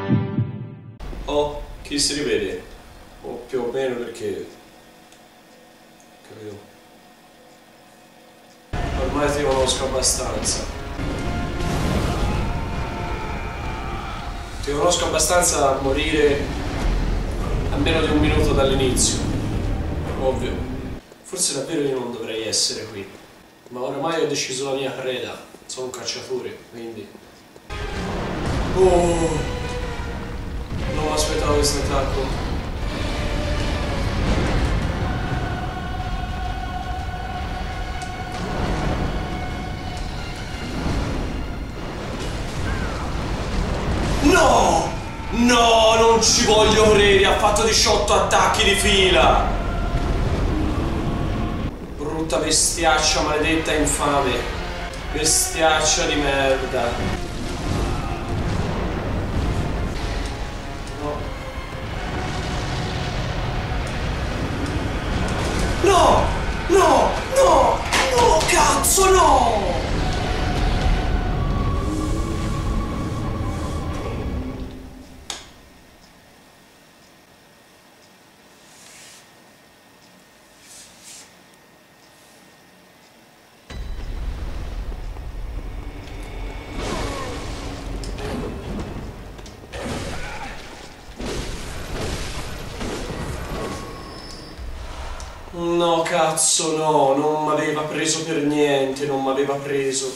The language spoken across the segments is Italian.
Oh, chi si rivede? O più o meno perché... capito? Ormai ti conosco abbastanza. Ti conosco abbastanza a morire a meno di un minuto dall'inizio. Ovvio. Forse davvero io non dovrei essere qui. Ma oramai ho deciso la mia preda. Sono un cacciatore, quindi... Oh! Non mi aspettavo questo attacco. No! No, non ci voglio credere, ha fatto 18 attacchi di fila! Brutta bestiaccia, maledetta infame. Bestiaccia di merda. No! No! No! No! Cazzo no! No, cazzo, no, non mi aveva preso per niente, non mi aveva preso.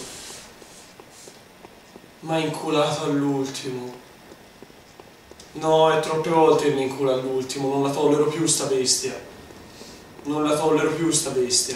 Ma inculato all'ultimo. No, è troppe volte che mi incula all'ultimo, non la tollero più sta bestia. Non la tollero più sta bestia.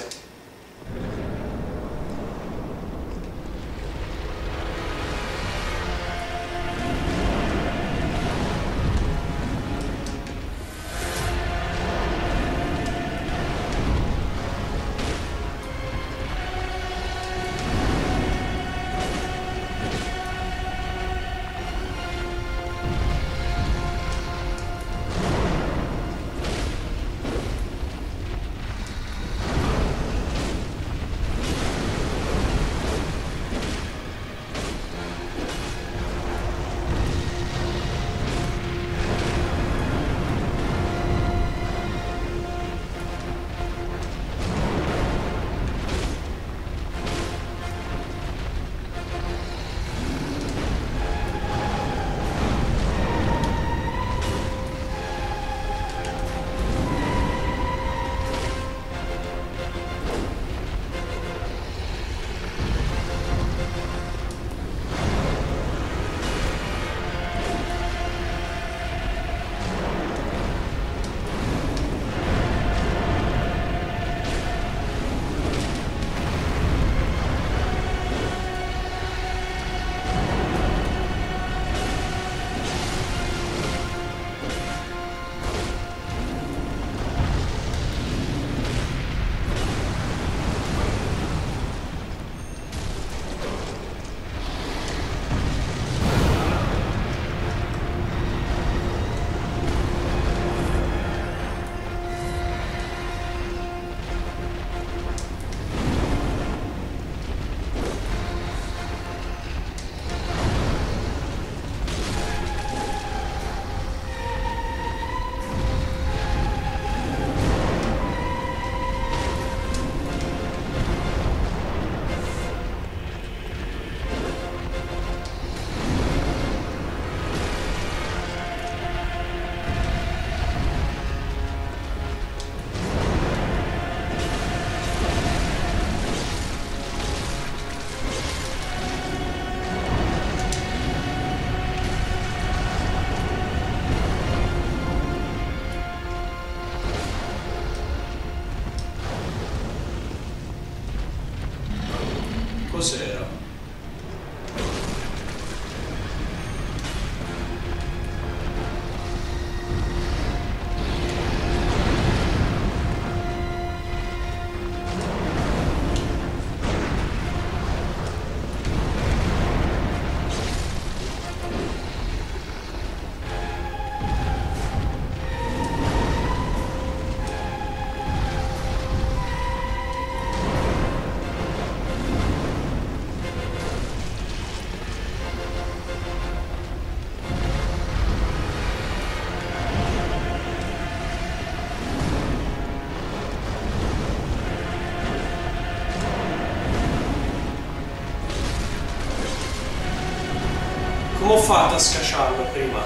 Come ho fatto a scacciarlo prima?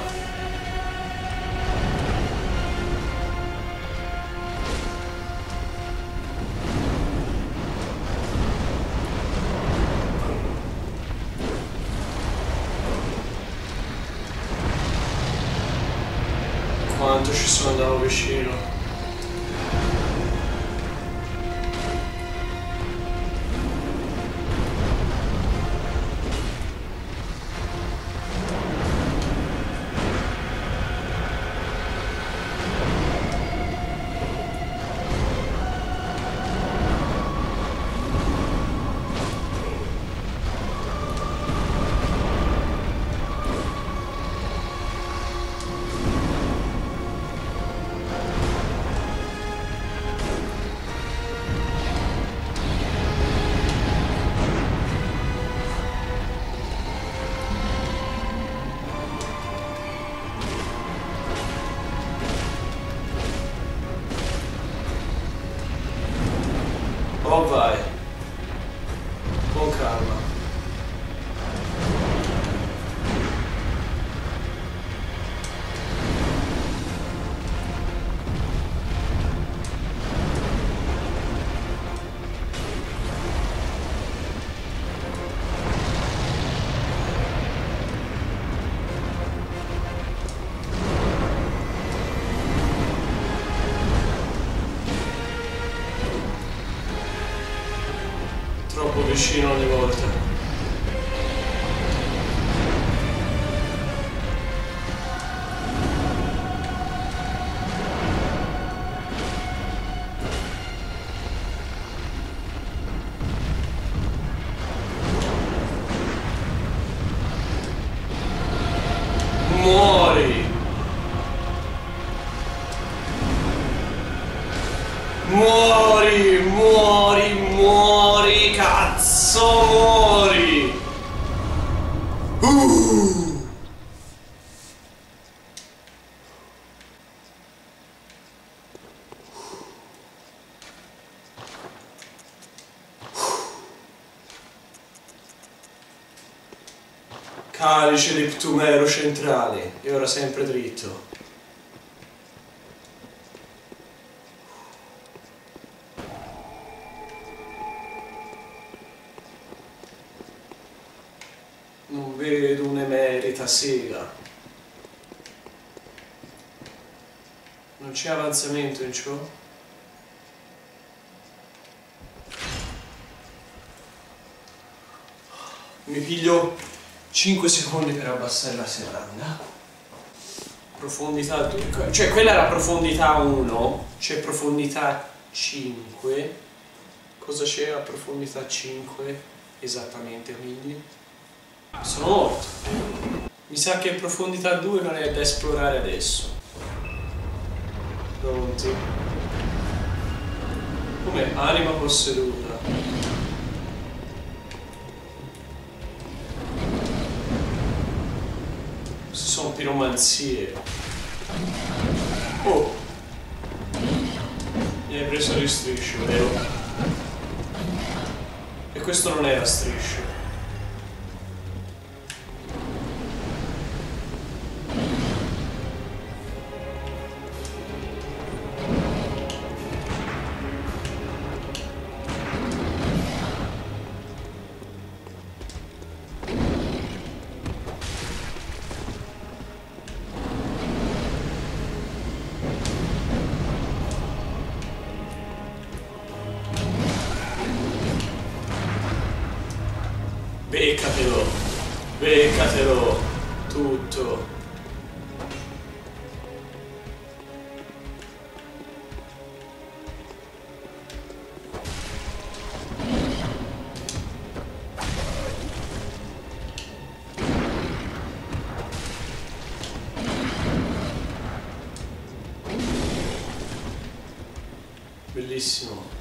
Quanto ci sono andato vicino. Oh vai, con calma. Troppo vicino ogni volta. Muori! Muori, muori, muori, cazzo, muori! Calice di Ptumero centrale, e ora sempre dritto. Non vedo un'emerita sega. Non c'è avanzamento in ciò? Mi piglio 5 secondi per abbassare la serranda. Profondità 2. Cioè quella era profondità 1. C'è profondità 5. Cosa c'è a profondità 5? Esattamente, quindi sono morto. Mi sa che profondità 2 non è da esplorare adesso. Pronti? Come anima posseduta. Sono piromanzie. Oh! Mi hai preso di striscio, vero? E questo non era striscio. Beccatelo, beccatelo, tutto. Bellissimo.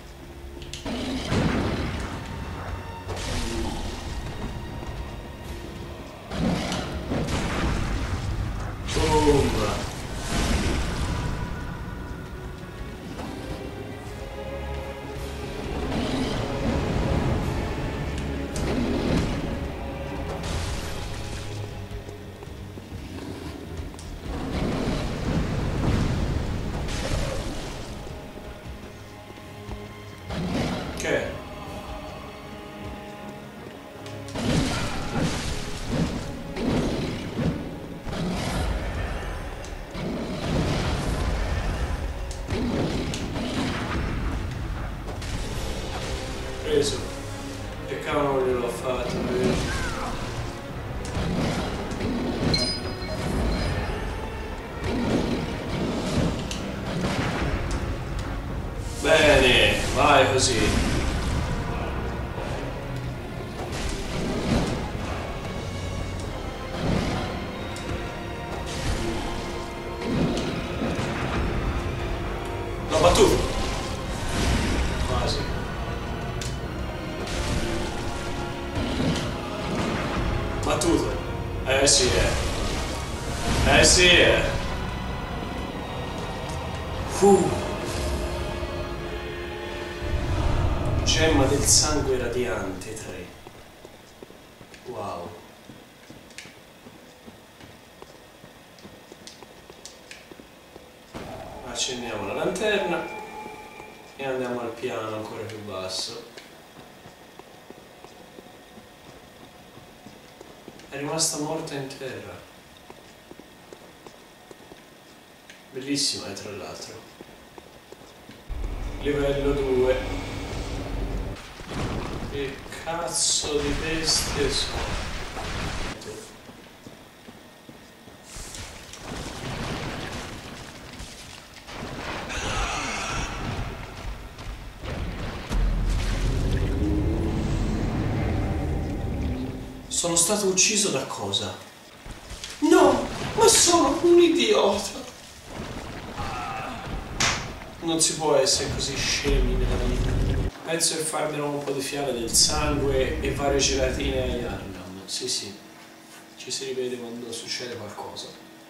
Vai così. L'ho battuto. Quasi. Battuto. Sì sì Gemma del sangue radiante 3. Wow. Accendiamo la lanterna e andiamo al piano ancora più basso. È rimasta morta in terra. Bellissima, tra l'altro. Livello 2. Che cazzo di bestie sono? Sono stato ucciso da cosa? No, ma sono un idiota. Non si può essere così scemi nella vita. Penso che farmelo un po' di fiale del sangue e varie gelatine a Yarnam. Sì, sì. Ci si rivede quando succede qualcosa.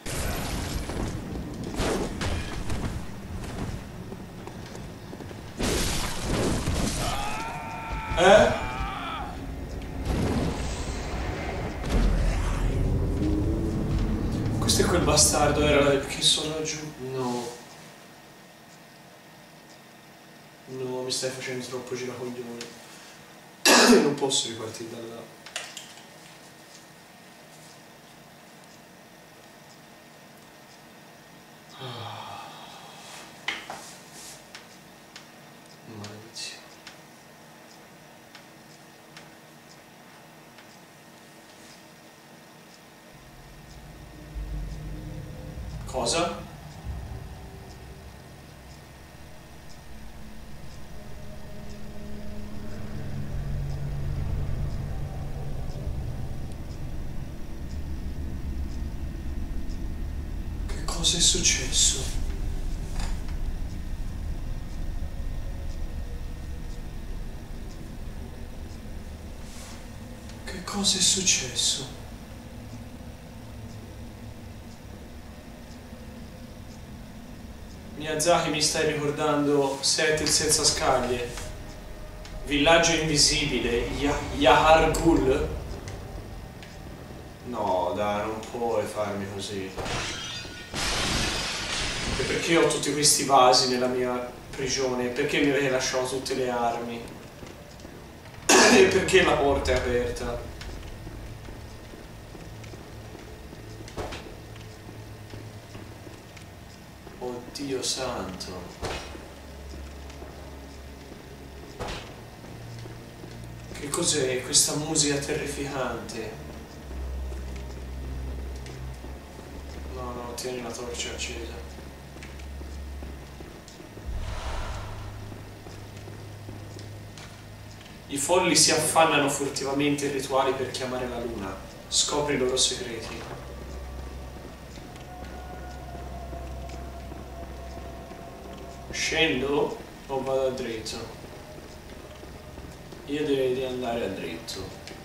Questo è quel bastardo, era perché sono laggiù? No. No, mi stai facendo troppo giracoglioni. Io non posso ripartire da là. Maledizione. Cosa? Cosa è successo? Che cosa è successo? Miyazaki mi stai ricordando Set il senza scaglie? Villaggio invisibile? Yahar Ghul? No, dai, non puoi farmi così. E perché ho tutti questi vasi nella mia prigione? Perché mi avete lasciato tutte le armi? E perché la porta è aperta? Oddio santo. Che cos'è questa musica terrificante? No, no, tieni la torcia accesa. I folli si affannano furtivamente in rituali per chiamare la luna. Scopri i loro segreti. Scendo o vado a dritto? Io direi di andare a dritto.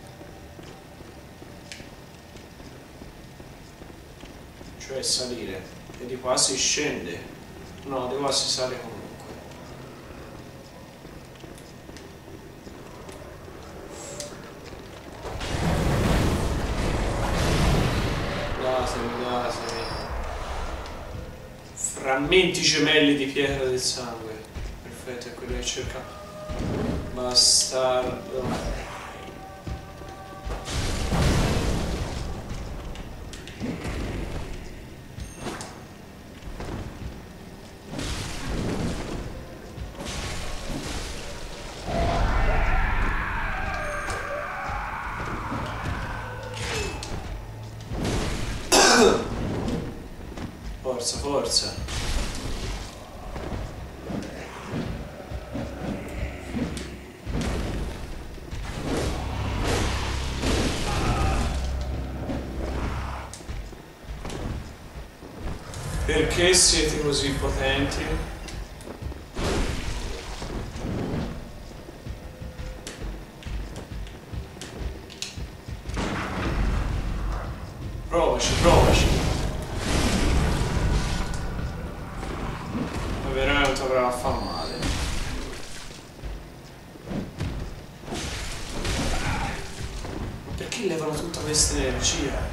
Cioè salire. E di qua si scende. No, di qua si sale comunque. Datemi. Frammenti gemelli di pietra del sangue. Perfetto, è quello che cerca. Bastardo. Forza. Perché siete così potenti? Provaci, provaci. Ma veramente avrà a far male. Ma perché levano tutta questa energia?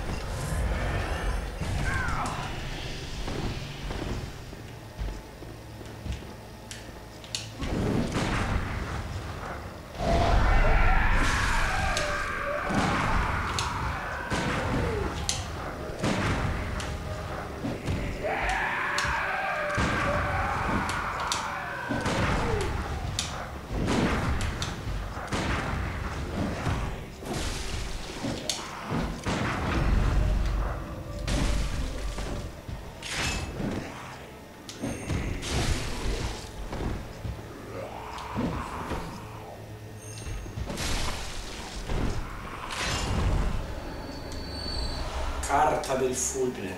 Carta del fulmine.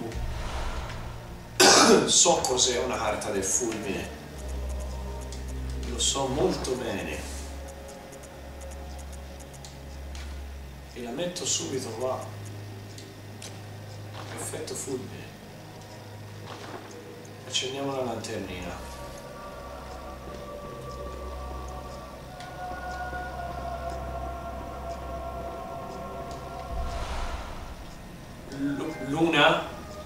So cos'è una carta del fulmine. Lo so molto bene. E la metto subito qua. Effetto fulmine. Accendiamo la lanternina. Luna?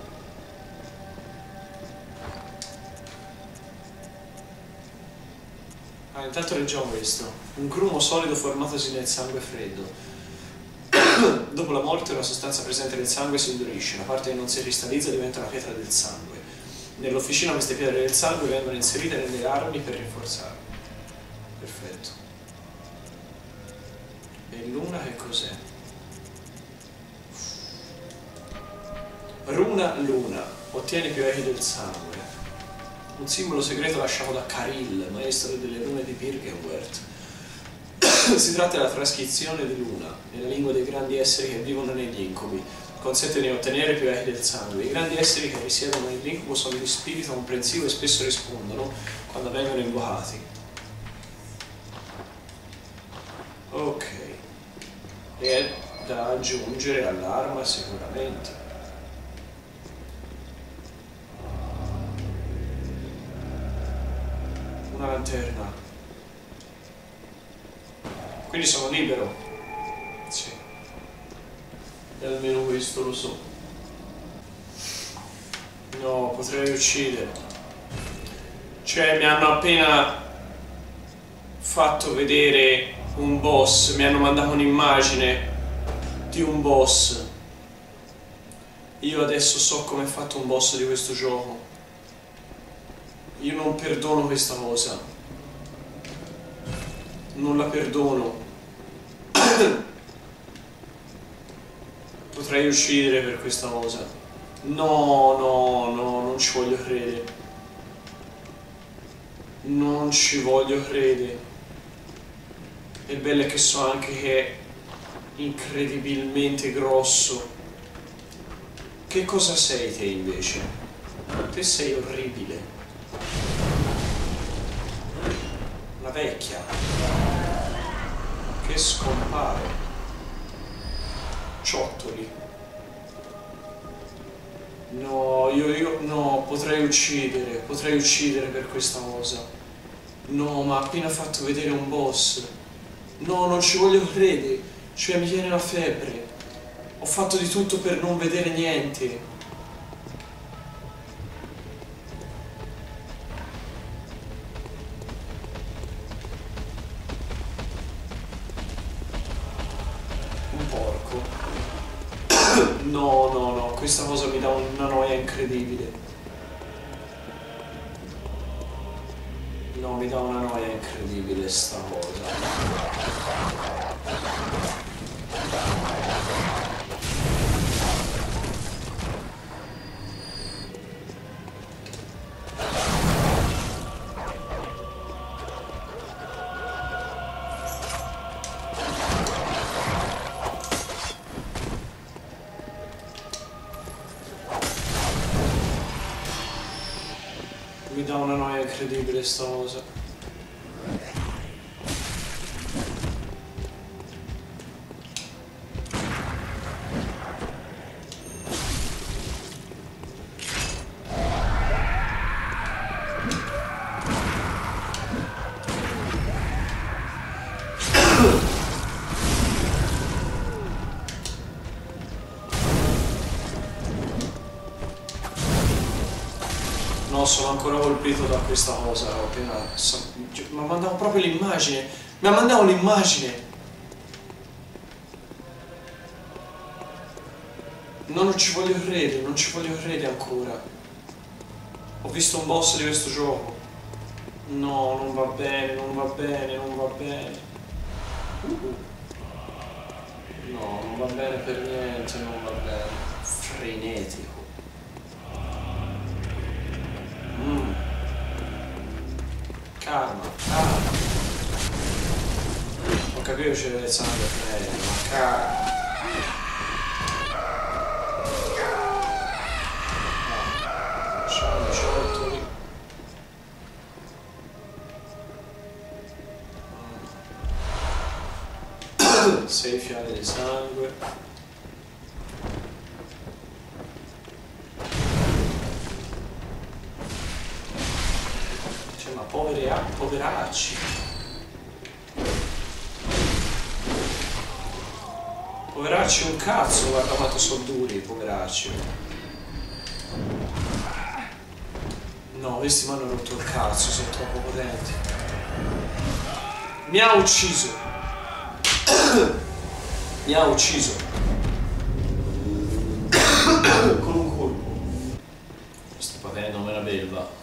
Intanto leggiamo questo. Un grumo solido formatosi nel sangue freddo. Dopo la morte una sostanza presente nel sangue si indurisce, la parte che non si cristallizza diventa una pietra del sangue. Nell'officina queste pietre del sangue vengono inserite nelle armi per rinforzarle. Perfetto. E Luna che cos'è? Runa Luna, ottieni più echi del sangue. Un simbolo segreto lasciato da Karil, maestro delle rune di Byrgenwerth. Si tratta della trascrizione di Luna, nella lingua dei grandi esseri che vivono negli incubi. Consente di ottenere più echi del sangue. I grandi esseri che risiedono nell'incubo sono di spirito comprensivo e spesso rispondono quando vengono invocati. Ok. E è da aggiungere all'arma sicuramente. Una lanterna. Quindi sono libero. Sì. E almeno questo lo so. No, potrei uccidere. Cioè, mi hanno appena fatto vedere un boss. Mi hanno mandato un'immagine di un boss. Io adesso so come è fatto un boss di questo gioco. Io non perdono questa cosa. Non la perdono. Potrei uccidere per questa cosa. No, no, no, non ci voglio credere. Non ci voglio credere. E il bello è che so anche che è incredibilmente grosso. Che cosa sei te invece? Te sei orribile. Una vecchia che scompare. Ciottoli. No, io no, potrei uccidere per questa cosa. No, ma ha appena fatto vedere un boss. No, non ci voglio credere. Cioè mi viene la febbre. Ho fatto di tutto per non vedere niente. No, no, no, questa cosa mi dà una noia incredibile. No, mi dà una noia incredibile sta cosa. Mi dà una noia incredibile sta cosa. No, sono ancora colpito da questa cosa, ho appena... Ma mandavo proprio l'immagine! Mi mandavo l'immagine! No, non ci voglio credere, non ci voglio credere ancora. Ho visto un boss di questo gioco. No, non va bene, non va bene, non va bene. No, non va bene per niente, non va bene. Frenetico. Calma, calma. Ho capito che c'è il sangue frenetico, ma calma. Lasciamo i ciottoli. Sei fiale di sangue. Cioè, ma poveracci. Poveracci un cazzo, guarda quanto sono duri, poveracci. No, questi mi hanno rotto il cazzo, sono troppo potenti. Mi ha ucciso. Mi ha ucciso. Con un colpo. Sto patendo come una belva.